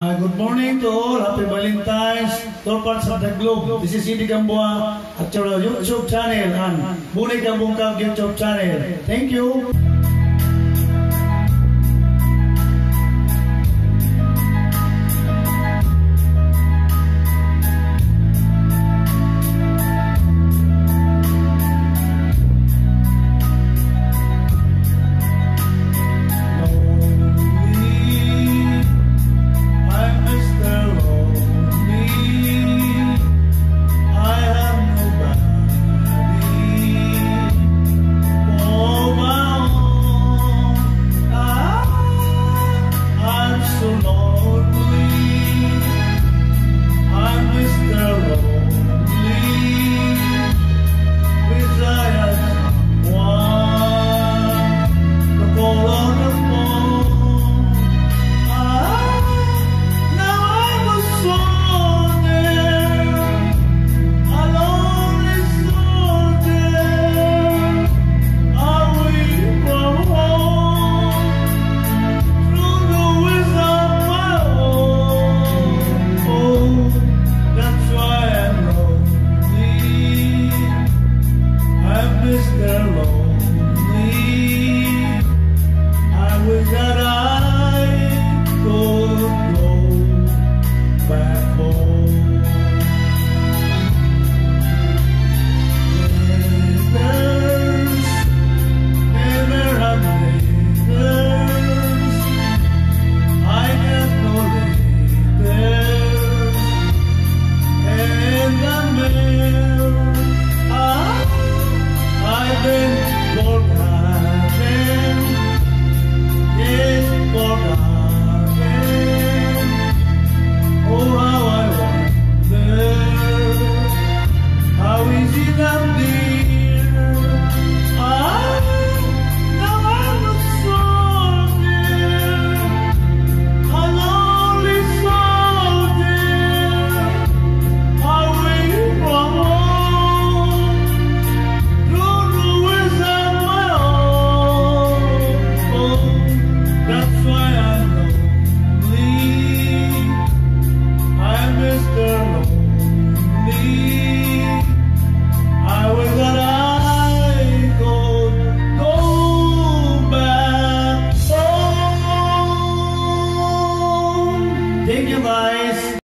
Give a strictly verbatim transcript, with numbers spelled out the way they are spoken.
Uh, good morning to all. Happy Valentine's to all parts of the globe. This is Idi Gamboa at your YouTube channel and Bunay Kabungkag YouTube channel. Thank you.